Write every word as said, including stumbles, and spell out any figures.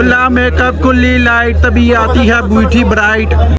खुला मेकअप खुली लाइट तभी आती है ब्यूटी ब्राइट।